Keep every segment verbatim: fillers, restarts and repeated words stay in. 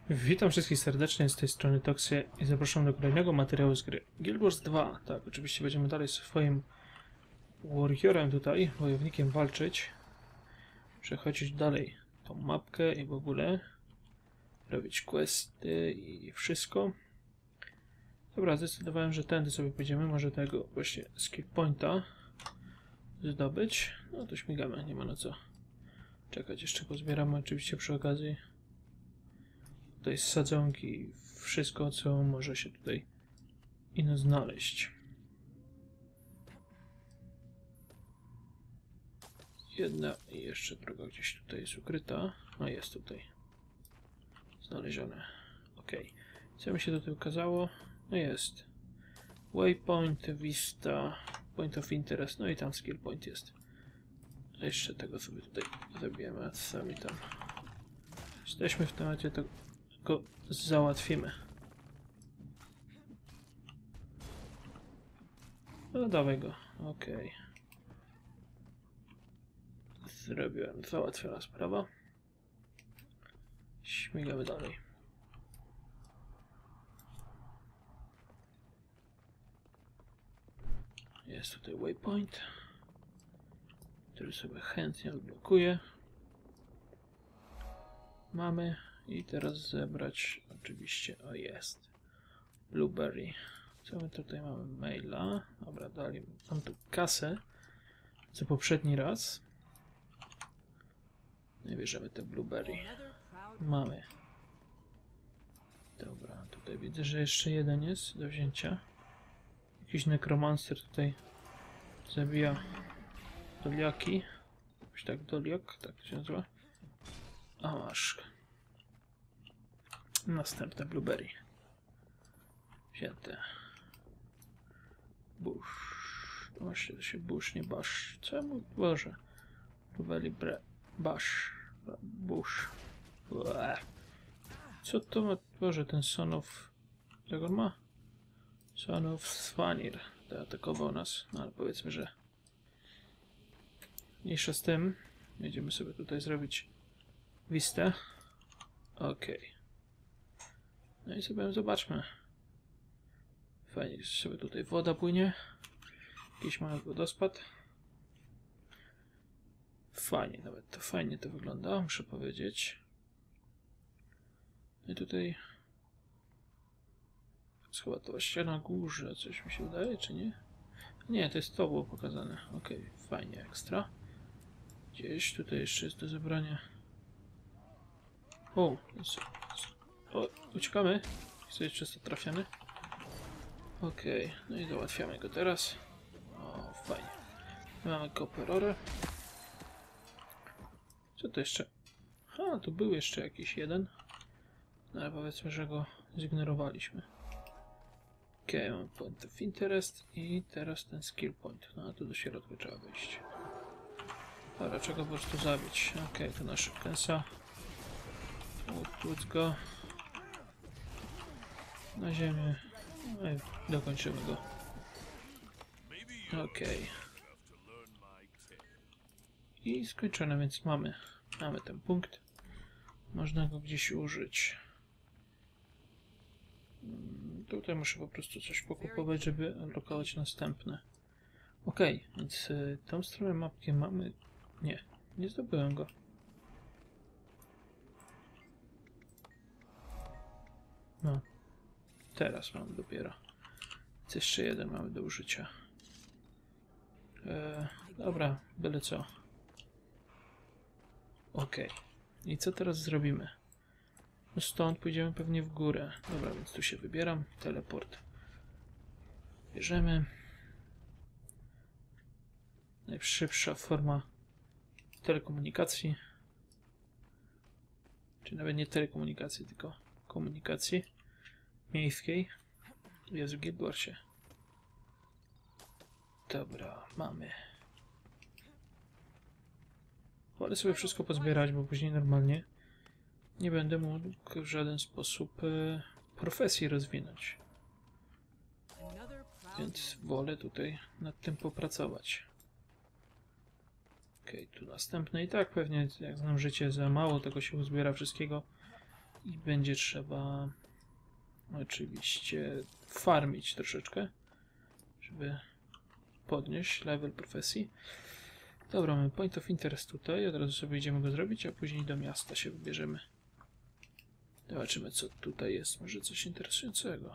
Witam wszystkich serdecznie, z tej strony Toxie i zapraszam do kolejnego materiału z gry Guild Wars dwa. Tak, oczywiście będziemy dalej z swoim warriorem tutaj, wojownikiem walczyć. Przechodzić dalej tą mapkę i w ogóle robić questy i wszystko. Dobra, zdecydowałem, że tędy sobie pójdziemy, może tego właśnie skill pointa zdobyć. No to śmigamy, nie ma na co czekać, jeszcze pozbieramy oczywiście przy okazji tutaj sadzonki, wszystko co może się tutaj ino znaleźć. Jedna i jeszcze druga gdzieś tutaj jest ukryta. A jest tutaj znalezione. Ok. Co mi się tutaj ukazało? No jest. Waypoint, Vista, Point of Interest, no i tam skill point jest. A jeszcze tego sobie tutaj zabijemy, a sami tam jesteśmy w temacie, to go załatwimy. No dawaj go, okej. Okay. Zrobiłem, załatwiona sprawa. Śmigamy dalej. Jest tutaj waypoint, który sobie chętnie odblokuję. Mamy i teraz zebrać oczywiście, o jest, Blueberry. Co my tutaj mamy? Maila. Dobra, dali mam tu kasę co poprzedni raz. Nie bierzemy te Blueberry. Mamy. Dobra, tutaj widzę, że jeszcze jeden jest do wzięcia. Jakiś nekromancer tutaj zabija doliaki. Jakoś tak, doliak, tak się nazywa. A masz. Następne Blueberry. Wzięte. Bush. Właśnie to się Bush, nie Bash. Czemu? Boże. Blueberry bre... Bash. Bush. Ue. Co to ma? Boże, ten Son of... Jak on ma? Son of Svanir. Zaatakował nas. No ale powiedzmy, że... Mniejsza z tym. Będziemy sobie tutaj zrobić Vistę. Okej. Okay. No i sobie zobaczmy. Fajnie, że sobie tutaj woda płynie. Jakiś mały wodospad. Fajnie, nawet to fajnie to wygląda, muszę powiedzieć. I tutaj chyba to właśnie na górze, coś mi się wydaje, czy nie? Nie, to jest to było pokazane. Ok, fajnie, ekstra. Gdzieś tutaj jeszcze jest do zebrania. O, jest... o, uciekamy. Jest jeszcze trafiony. Okej, okay, no i załatwiamy go teraz. O, fajnie. Mamy koperorę. Co to jeszcze? A, tu był jeszcze jakiś jeden. No ale powiedzmy, że go zignorowaliśmy. Okej, okay, mam point of interest i teraz ten skill point. No a tu do środka trzeba wejść. Dobra, czego po prostu zabić. Okej, okay, to nasza klęsa. Utłuc go na ziemię. No i dokończymy go. Okej. Okay. I skończone, więc mamy. Mamy ten punkt. Można go gdzieś użyć. Tutaj muszę po prostu coś pokupować, żeby odblokować następne. Ok, więc y, tą stronę mapki mamy... Nie, nie zdobyłem go. No. Teraz mamy dopiero. Jest jeszcze jeden mamy do użycia. E, dobra, byle co. Ok. I co teraz zrobimy? No stąd pójdziemy pewnie w górę. Dobra, więc tu się wybieram. Teleport. Bierzemy. Najszybsza forma telekomunikacji. Czy nawet nie telekomunikacji, tylko komunikacji miejskiej. Jest w Guild Warsie. Dobra, mamy. Wolę sobie wszystko pozbierać, bo później normalnie nie będę mógł w żaden sposób e, profesji rozwinąć. Więc wolę tutaj nad tym popracować. Okej, okay, tu następne. I tak pewnie, jak znam życie, za mało tego się uzbiera wszystkiego. I będzie trzeba oczywiście farmić troszeczkę, żeby podnieść level profesji. Dobra, mamy point of interest tutaj, od razu sobie idziemy go zrobić, a później do miasta się wybierzemy. Zobaczymy, co tutaj jest, może coś interesującego.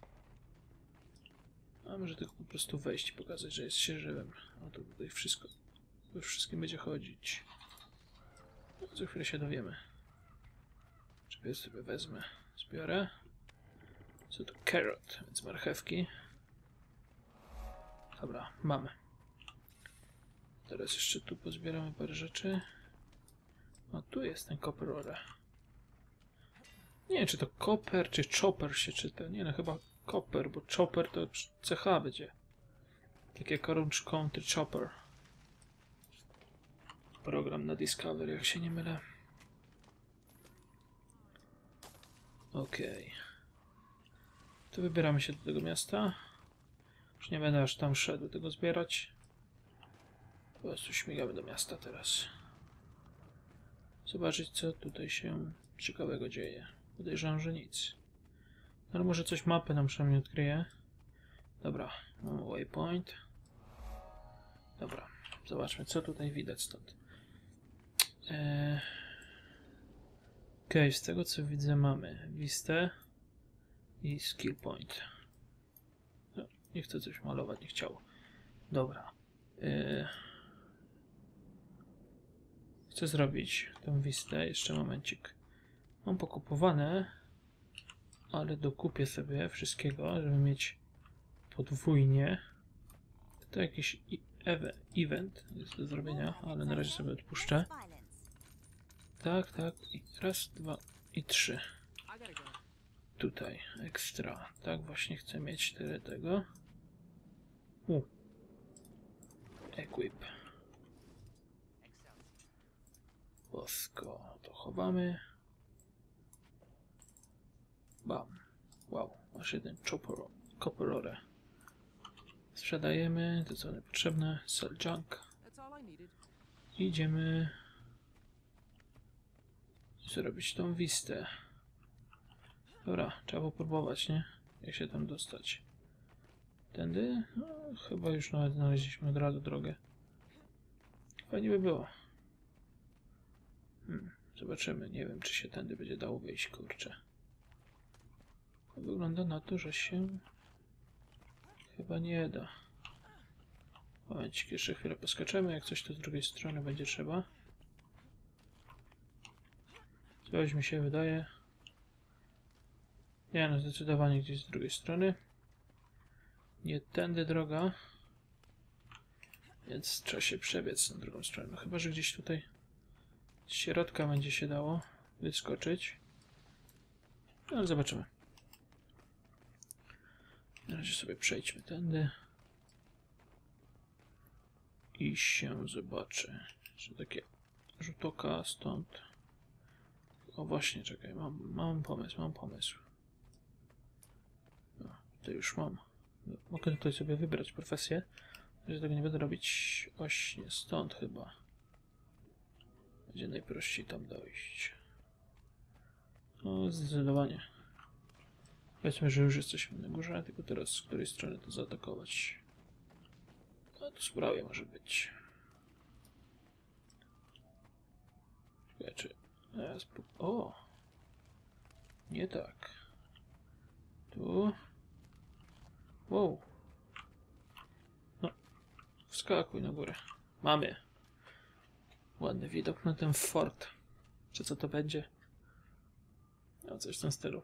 A może tylko po prostu wejść i pokazać, że jest się żywym. No to tutaj wszystko, o wszystkim będzie chodzić. No, co chwilę się dowiemy. Czy sobie wezmę, zbiorę. Co to? Carrot, więc marchewki. Dobra, mamy. Teraz jeszcze tu pozbieramy parę rzeczy. O, tu jest ten copper ore. Nie wiem, czy to copper, czy chopper się czyta. Nie no, chyba copper, bo chopper to C H będzie. Tak jak Orange County Chopper. Program na Discovery, jak się nie mylę. Okej. Okay. To wybieramy się do tego miasta. Już nie będę aż tam szedł tego zbierać. Po prostu śmigamy do miasta teraz. Zobaczyć, co tutaj się ciekawego dzieje. Podejrzewam, że nic. Ale może coś mapy nam przynajmniej odkryje. Dobra, mamy waypoint. Dobra, zobaczmy, co tutaj widać stąd. Eee... Okej, okay, z tego co widzę mamy Vistę i skill point. No, nie chcę coś malować, nie chciało. Dobra. Eee... Chcę zrobić tę Vistę, jeszcze momencik. Mam pokupowane, ale dokupię sobie wszystkiego, żeby mieć podwójnie. To jakiś event jest do zrobienia, ale na razie sobie odpuszczę. Tak, tak. I raz, dwa i trzy. Tutaj ekstra. Tak, właśnie chcę mieć tyle tego. U. Equip. Bosko. To chowamy. Bam. Wow. Masz jeden chopper, copper ore. Sprzedajemy. To co niepotrzebne. Sell junk. I idziemy zrobić tą Vistę. Dobra, trzeba popróbować, nie? Jak się tam dostać. Tędy? No, chyba już nawet znaleźliśmy od razu drogę. Fajnie by było. Hmm, zobaczymy. Nie wiem, czy się tędy będzie dało wyjść, kurczę. Wygląda na to, że się chyba nie da. Momencik, jeszcze chwilę poskaczemy. Jak coś, to z drugiej strony będzie trzeba. Coś mi się wydaje. Nie no, zdecydowanie gdzieś z drugiej strony. Nie tędy droga. Więc trzeba się przebiec na drugą stronę. No chyba, że gdzieś tutaj z środka będzie się dało wyskoczyć. No, ale zobaczymy. Na razie sobie przejdźmy tędy. I się zobaczy. Że takie rzut oka stąd. O właśnie, czekaj, mam, mam pomysł, mam pomysł. No, tutaj już mam. Mogę tutaj sobie wybrać profesję. Że tego nie będę robić właśnie stąd chyba. Będzie najprościej tam dojść. No, zdecydowanie. Powiedzmy, że już jesteśmy na górze, tylko teraz z której strony to zaatakować. A tu z prawej może być. Czy... O! Nie tak. Tu. Wow. No. Wskakuj na górę. Mamy. Ładny widok na ten fort. Czy co to będzie? No, coś w tym stylu.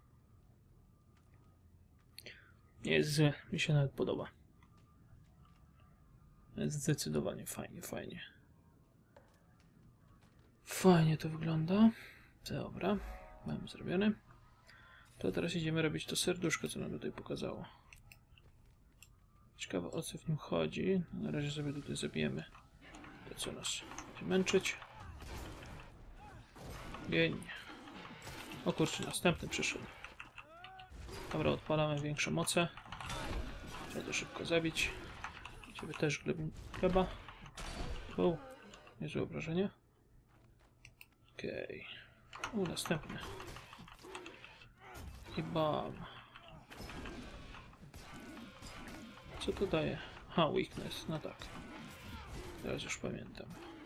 Nie jest złe. Mi się nawet podoba. Jest zdecydowanie fajnie, fajnie. Fajnie to wygląda. Dobra. Mamy zrobione. To teraz idziemy robić to serduszko, co nam tutaj pokazało. Ciekawe, o co w nim chodzi. Na razie sobie tutaj zabijemy to, co nas będzie męczyć. Gień. O kurczę, następny przyszedł. Dobra, odpalamy większą moce. Trzeba to szybko zabić. Ciebie też gleba. O, niezłe obrażenie. Okej. Okay. U, następny. I bam. Co to daje? Ha, weakness, no tak. Teraz już pamiętam.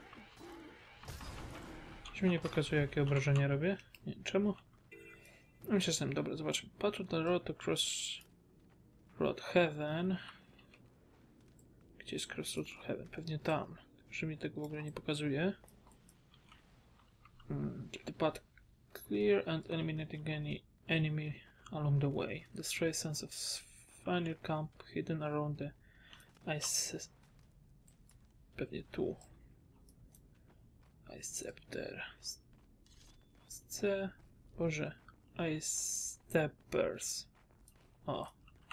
Coś mi nie pokazuje, jakie obrażenia robię. Nie wiem czemu. No jestem, dobra, zobaczmy. Patrol the road to cross road heaven. Gdzie jest crossroad heaven? Pewnie tam. Że mi tego w ogóle nie pokazuje. Hmm. Keep the path clear and eliminating any enemy along the way. Destroy sense of final camp hidden around the ice. Pewnie tu. Ice Scepter. C. Boże. Ice Steppers. O.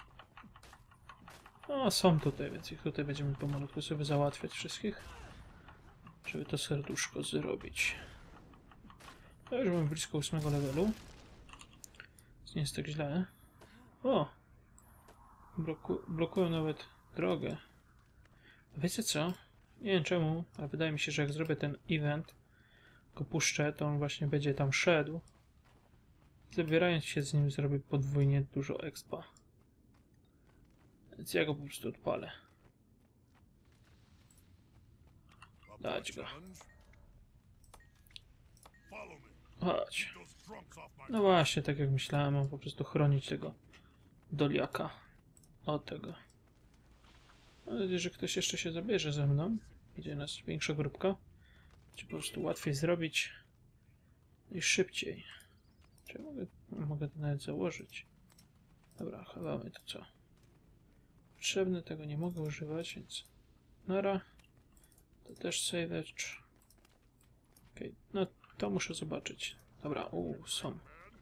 O, są tutaj, więc ich tutaj będziemy pomalutku sobie załatwiać wszystkich. Żeby to serduszko zrobić. To już mamy blisko ósmego levelu. Nie jest tak źle. O! Bloku blokują nawet drogę. A wiecie co? Nie wiem czemu, ale wydaje mi się, że jak zrobię ten event, go puszczę, to on właśnie będzie tam szedł. Zabierając się z nim zrobię podwójnie dużo expa. Więc ja go po prostu odpalę. Dać go. Chodź. No właśnie, tak jak myślałem, mam po prostu chronić tego doliaka. O tego. Mam nadzieję, że ktoś jeszcze się zabierze ze mną. Idzie nas większa grupka. Czy po prostu łatwiej zrobić i szybciej. Czy ja mogę, mogę to nawet założyć? Dobra, chowamy to co? Potrzebne, tego nie mogę używać, więc nara. To też savage. Okej, no to muszę zobaczyć. Dobra, uuu, są.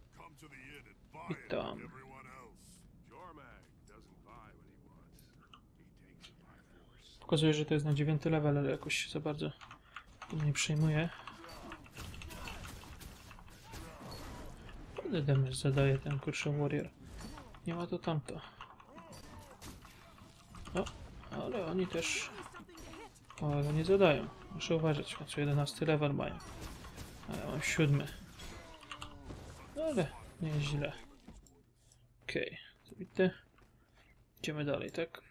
Witam. Pokazuje, że to jest na dziewiąty level, ale jakoś się za bardzo tym nie przejmuję. Ile damage zadaje ten kurczę warrior? Nie ma to tamto. No, ale oni też małego nie zadają. Muszę uważać, w co jedenasty level mają. A ja mam siódmy. No ale nie jest źle. Okej, okay. Zabity. Idziemy dalej, tak?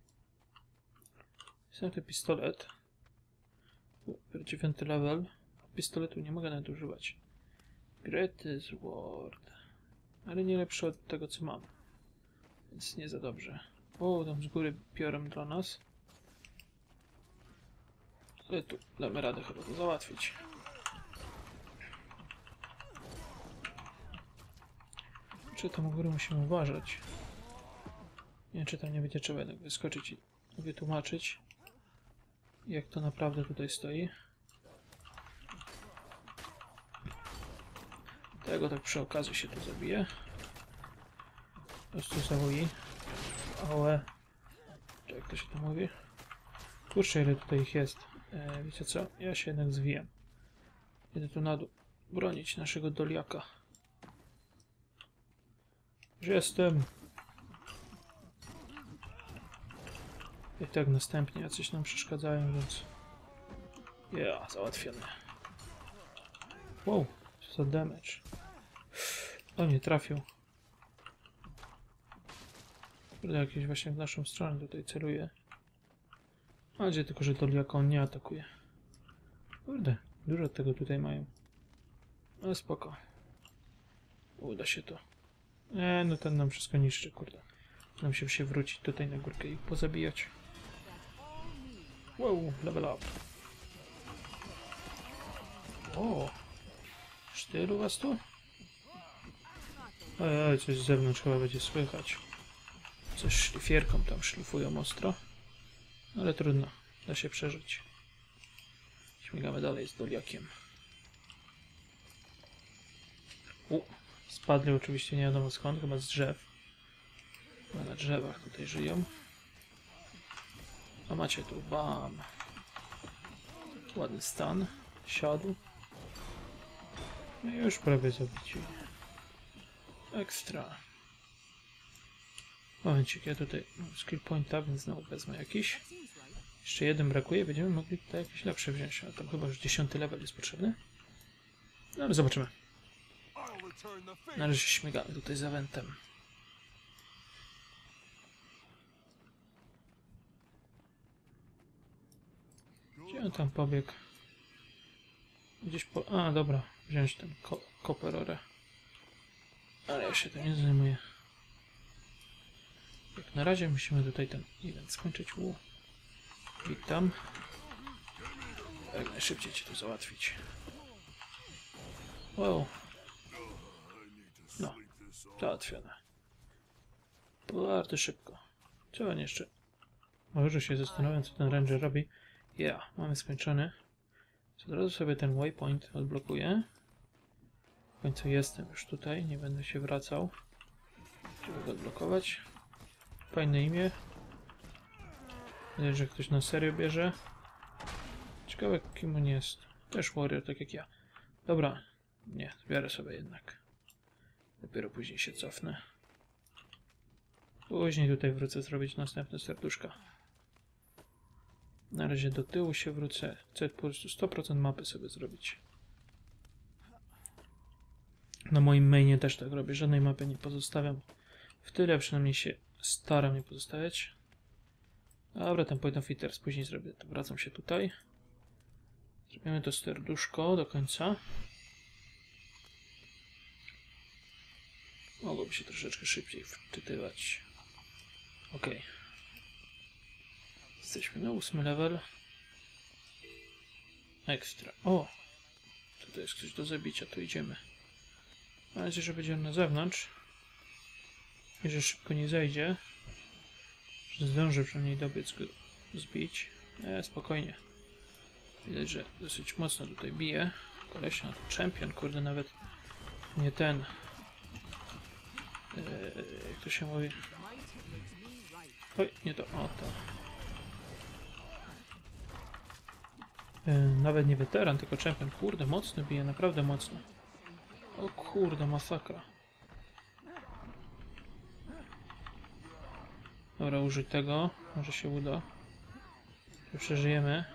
Jest ten pistolet. dziewiąty level. Pistoletu nie mogę nawet używać. Greatest Sword. Ale nie lepszy od tego, co mam. Więc nie za dobrze. O, tam z góry biorą dla nas. Ale tu damy radę chyba to załatwić. Czy tam u góry musimy uważać? Nie wiem, czy tam nie będzie trzeba jednak wyskoczyć i wytłumaczyć, jak to naprawdę tutaj stoi. Tego tak przy okazji się tu zabije. Po prostu zawoji. Ałe. Czy jak to się to mówi? Kurczę, ile tutaj ich jest. E, wiecie co? Ja się jednak zwijam. Idę tu na dół bronić naszego doliaka. Już jestem. I tak następnie jacyś nam przeszkadzają, więc... Ja, załatwione. Wow, co za damage. O, nie trafił. Kurde, jakieś właśnie w naszą stronę tutaj celuje. A gdzie tylko, że doliaka on nie atakuje. Kurde, dużo tego tutaj mają. Ale spoko. Uda się to. Nie, no ten nam wszystko niszczy, kurde. Nam się się wrócić tutaj na górkę i pozabijać. Wow, level up. O! Cztyru was tu? Oj, oj, coś z zewnątrz chyba będzie słychać. Coś szlifierką tam szlifują ostro. Ale trudno, da się przeżyć. Śmigamy dalej z doliakiem. U, spadli oczywiście nie wiadomo skąd, chyba z drzew. Chyba na drzewach tutaj żyją. A macie tu, bam. Ładny stan. Siadł. No i już prawie zabici. Ekstra. Momencik, ja tutaj mam skill pointa, więc znowu wezmę jakiś. Jeszcze jeden brakuje, będziemy mogli tutaj jakieś lepsze wziąć. A tam chyba już dziesiąty level jest potrzebny. No ale zobaczymy. Na razie śmigamy tutaj za wentem. Gdzie on tam pobiegł? Gdzieś po... A, dobra. Wziąć ten ko koperorę. Ale ja się tym nie zajmuję. Jak na razie musimy tutaj ten event skończyć. U. Witam. Jak najszybciej cię tu załatwić. Wow. No. Załatwione. Bardzo szybko. Co on jeszcze? Może się zastanawiam, co ten ranger robi. Ja, yeah, mamy skończony. Od razu sobie ten waypoint odblokuję. W końcu jestem już tutaj, nie będę się wracał. Żeby go odblokować. Fajne imię. Widać, że ktoś na serio bierze. Ciekawe, kim on jest. Też warrior, tak jak ja. Dobra. Nie, biorę sobie jednak. Dopiero później się cofnę. Później tutaj wrócę zrobić następne serduszka. Na razie do tyłu się wrócę. Chcę po prostu sto procent mapy sobie zrobić. Na moim mainie też tak robię. Żadnej mapy nie pozostawiam. W tyle przynajmniej się staram nie pozostawiać. Dobra, ten point of hitters później zrobię. To wracam się tutaj. Zrobimy to serduszko do końca. Mogłoby się troszeczkę szybciej wczytywać. Ok. Jesteśmy na ósmy level. Ekstra. O! Tutaj jest ktoś do zabicia, tu idziemy. Mam nadzieję, że będzie on na zewnątrz. I że szybko nie zejdzie. Że zdążę przynajmniej dobiec go zbić. E, spokojnie. Widać, że dosyć mocno tutaj bije. Kolesia, champion, kurde, nawet nie ten. Eee, jak to się mówi? Oj, nie to, o to. Eee, nawet nie weteran, tylko champion. Kurde, mocno bije, naprawdę mocno. O kurde, masakra. Dobra, użyj tego. Może się uda. Że przeżyjemy.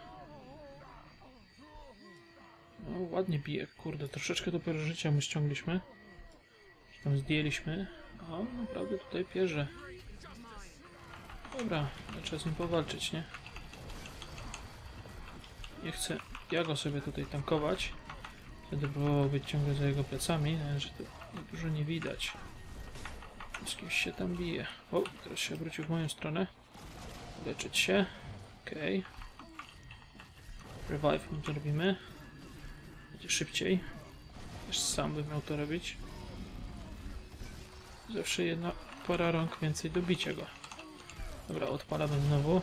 No, ładnie bije. Kurde, troszeczkę dopiero życia my ściągliśmy. Że tam zdjęliśmy. O, naprawdę tutaj pierze. Dobra, trzeba z nim powalczyć, nie? Nie chcę ja go sobie tutaj tankować. Wtedy próbował być ciągle za jego plecami, ale że to dużo nie widać. Z kimś się tam bije. O, teraz się obrócił w moją stronę. Leczyć się. Okej. Okay. Revive my to robimy. Będzie szybciej. Też sam bym miał to robić. Zawsze jedna para rąk więcej do bicia go. Dobra, odpalamy znowu.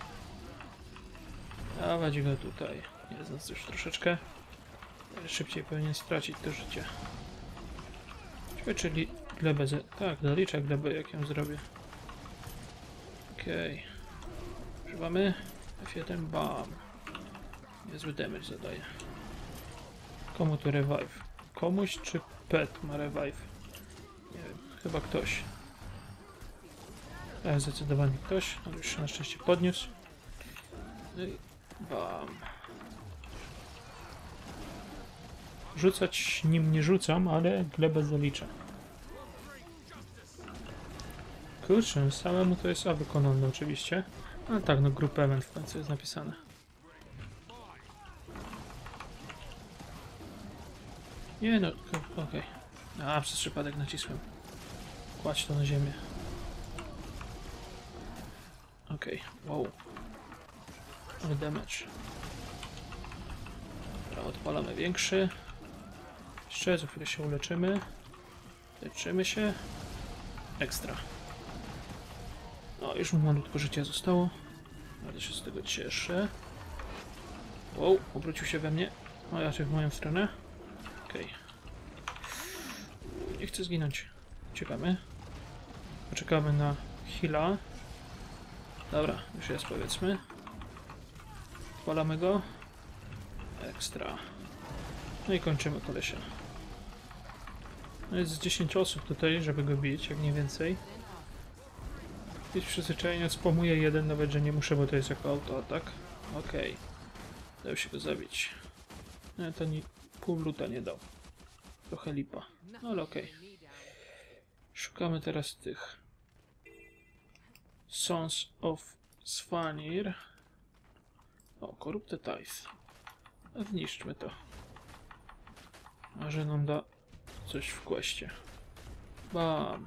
Dawać go tutaj. Jest nas już troszeczkę. Ale szybciej powinien stracić to życie. Ciekawe, czyli glebę... Z... Tak, zaliczę glebę, jak ją zrobię. Okej. Okay. Używamy F jeden, bam. Niezły damage zadaje. Komu to revive? Komuś czy pet ma revive? Nie wiem, chyba ktoś. Tak, zdecydowanie ktoś, ale już się na szczęście podniósł. No i bam. Rzucać nim nie rzucam, ale glebę zaliczę. Kurczę, samemu to jest A wykonane oczywiście. A tak, no group event w końcu jest napisane. Nie no, okej. Okay. A, przez przypadek nacisłem. Kładź to na ziemię. Okej, okay. Wow. Ale damage. Dobra, odpalamy większy. Jeszcze za chwilę się uleczymy. Leczymy się. Ekstra. No, już mu malutko życia zostało. Bardzo się z tego cieszę. Wow, obrócił się we mnie. No, raczej w moją stronę. Okej. Okay. Nie chcę zginąć. Uciekamy. Poczekamy na heala. Dobra, już jest, powiedzmy. Odpalamy go. Ekstra. No i kończymy kolesia. No jest dziesięć osób tutaj, żeby go bić, jak nie więcej. Być przyzwyczajenie, spamuje jeden, nawet że nie muszę, bo to jest jako autoatak. Okej. Okay. Dał się go zabić. No to ni pół luta nie dał. Trochę lipa. No ale okej. Szukamy teraz tych Sons of Svanir. O, Corrupted Tithe. A zniszczmy to. Może nam da coś w questie. Bam.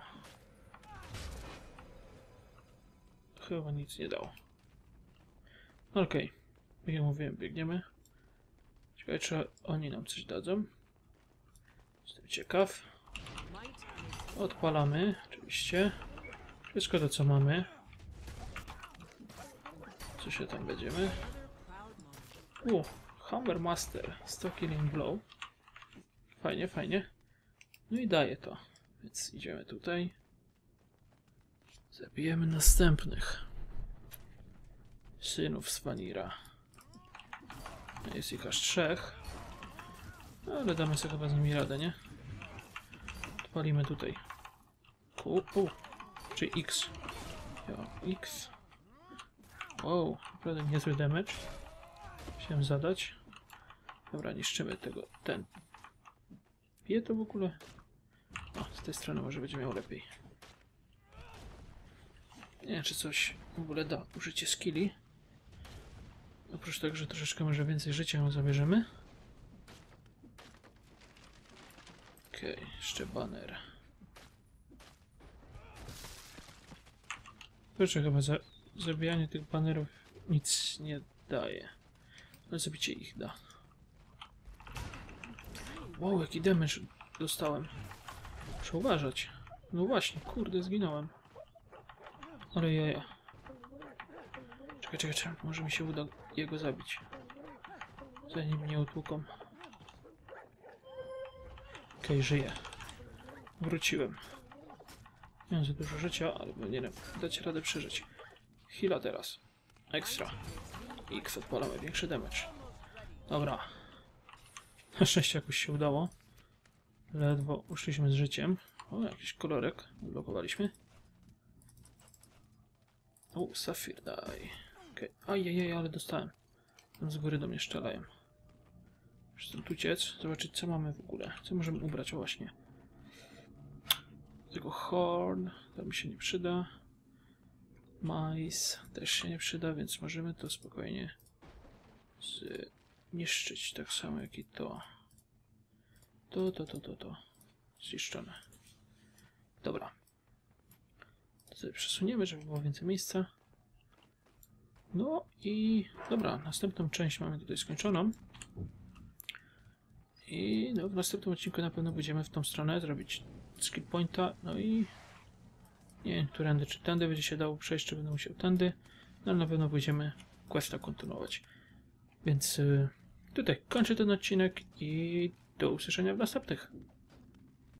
Chyba nic nie dało. Okej. Okay. Jak ja mówiłem, biegniemy. Ciekawe, czy oni nam coś dadzą. Jestem ciekaw. Odpalamy, oczywiście. Wszystko to, co mamy. Co się tam będziemy? U, Hammermaster, sto killing blow. Fajnie, fajnie. No i daje to. Więc idziemy tutaj. Zabijemy następnych synów Svanira. Jest ich aż trzech. Ale damy sobie chyba z nimi radę, nie? Odpalimy tutaj. U, u. Czy X. Jo, X. Wow, naprawdę niezły damage. Chciałem zadać. Dobra, niszczymy tego. Ten. Bije to w ogóle? O, z tej strony może będzie miał lepiej. Nie wiem, czy coś w ogóle da użycie skilli. Oprócz tego, że troszeczkę może więcej życia ją zabierzemy. Okej, okay, jeszcze banner. Proszę, chyba za zabijanie tych banerów nic nie daje. Ale zabicie ich da. Wow, jaki damage dostałem. Muszę uważać. No właśnie, kurde, zginąłem. Ale jaja. Czekaj, czekaj, czekaj. Może mi się uda jego zabić. Zanim mnie utłuką. Okej, okay, żyję. Wróciłem. Nie mam za dużo życia, ale powinienem dać radę przeżyć. Heala teraz. Ekstra. X odpalamy, większy damage. Dobra. Na szczęście jakoś się udało. Ledwo uszliśmy z życiem. O, jakiś kolorek. Blokowaliśmy. O, Safir, daj. Okej. Okay. Ajajaj, ale dostałem. Tam z góry do mnie strzelają. Muszę stąd uciec, zobaczyć co mamy w ogóle. Co możemy ubrać? O, właśnie. Tego horn, to mi się nie przyda. Majs też się nie przyda, więc możemy to spokojnie zniszczyć. Tak samo jak i to. To, to, to, to, to. Zniszczone. Dobra. To sobie przesuniemy, żeby było więcej miejsca. No i dobra, następną część mamy tutaj skończoną. I no, w następnym odcinku na pewno będziemy w tą stronę zrobić skill pointa. No i nie wiem, którędy, czy tędy będzie się dało przejść, czy będę musiał tędy. No ale na pewno będziemy questa kontynuować. Więc yy, tutaj kończę ten odcinek i do usłyszenia w następnych.